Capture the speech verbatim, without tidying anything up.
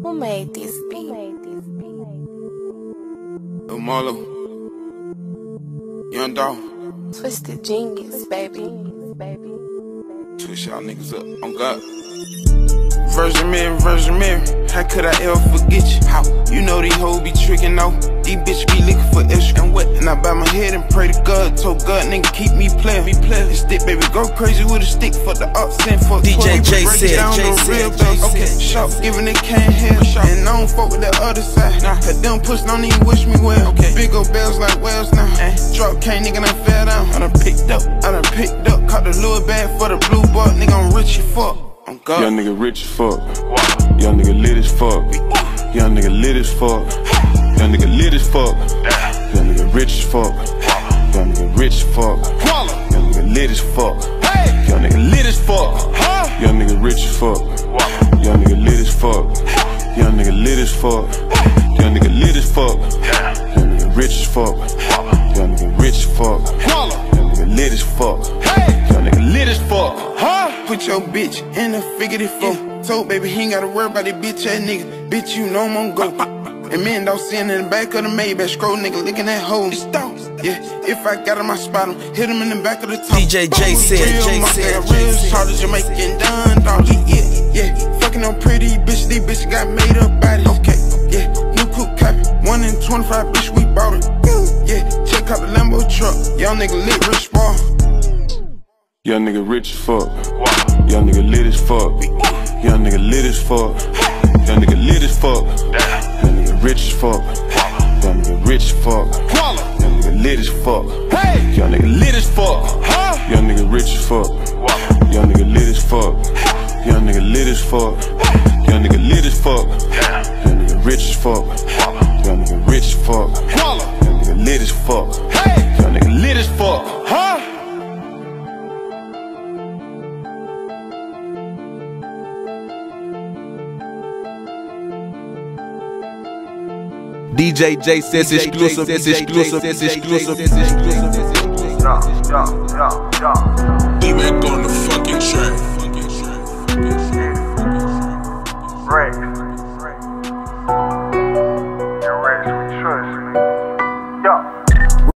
Who made this beat? Lil Marlo, Young Dog, Twisted Genius, baby. twist y'all niggas up on God. Virgin Mary, Virgin Mary, how could I ever forget you? How? You know these hoes be tricking out. These bitches be looking for extra and what? And I bow my head and pray to God. Told God, nigga, keep me playing. Me playing. This stick, baby, go crazy with a stick for the ups and for D J J said, J said, okay, shop giving it can't help. And I don't fuck with the other side. Nah, cause them pussy don't even wish me well. Okay, big old bells like wells now. Ay. Drop cane, nigga, I fell down. I done picked up, I done picked up. Caught the Louis bag for the blue bar. Nigga, I'm rich as fuck. Young nigga rich as fuck. Young nigga lit as fuck. Young nigga lit as fuck. Young nigga lit as fuck. Young nigga rich as fuck. Young nigga rich as fuck. Young nigga lit as fuck. Young nigga lit as fuck. Young nigga rich as fuck. Young nigga lit as fuck. Young nigga lit as fuck. Young nigga lit as fuck. Young nigga rich as fuck. Young nigga rich as fuck. Young nigga lit as fuck. Young nigga lit as fuck. Put your bitch in the figure four. Told baby he ain't gotta worry about that bitch ass nigga. Bitch, you know I'm on go. And me and dog sitting in the back of the Maybach, scroll nigga licking that hole. Yeah, if I got him, I spot him, hit him in the back of the top. D J J said, J said, real hard as Jamaican done, dog. Yeah, yeah, fucking on pretty bitch, these bitches got made up body. Okay, yeah, new coupe copy, one in twenty-five, bitch, we bought it. Yeah, check out the Lambo truck, young nigga lit rich bar. Young nigga rich as fuck. Young nigga lit as fuck. Young nigga lit as fuck. Young nigga lit as fuck. Young nigga rich as fuck. Young nigga rich as fuck. Young nigga lit as fuck. Young nigga lit as fuck. Young nigga rich as fuck. Young nigga lit as fuck. Young nigga lit as fuck. Young nigga lit as fuck. Young nigga rich as fuck. Young nigga rich as fuck. Young nigga lit as fuck. Young nigga lit as fuck. Huh? D J J says exclusive, it's exclusive, it's exclusive, it's exclusive. Be back on the fucking track.